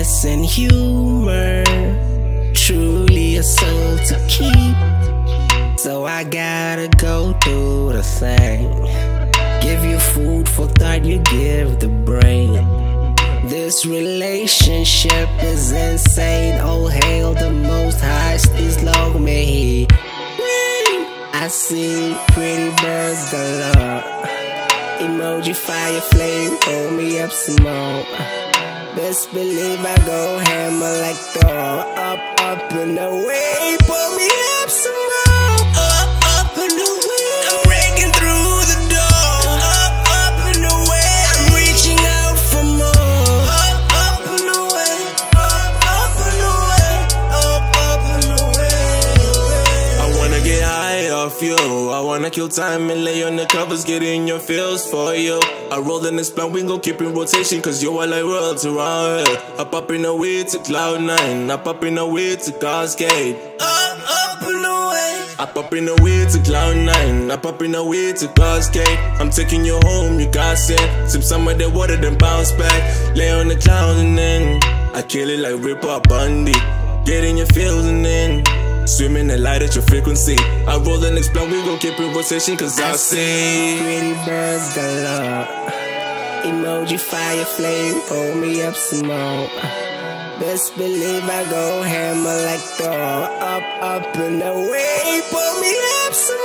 kindness and humor, truly a soul to keep. So I gotta go do the thing. Give you food for thought, you give the brain. This relationship is insane. Oh, hail the Most High, please love me. I see pretty birds galore. Emoji fire flame, pull me up some more. Best believe I go hammer like Thor. Up and away, pull me up some more. Up and away, I'm breaking through the door. Up and away, I'm reaching out for more. Up and away, up and away, up and away. I wanna get high off you. I wanna kill time and lay on the covers, get in your feels for you. I roll in this blunt, we gon' keep in rotation, cause you are like worlds around here. Up in the way to Cloud9, up in the way to God's gate. Up and away, Up in the way to Cloud9, up in the way to God's gate. I'm taking you home, you got sent. Sip some of the water, then bounce back. Lay on the cloud and then I kill it like Ripper Bundy. Get in your feels and then swim in the light at your frequency. I roll the next blunt, we gon' keep in rotation, cause I see pretty birds galore. Emoji fire flame, pull me up some more. Best believe I go hammer like Thor. Up and away, pull me up some more.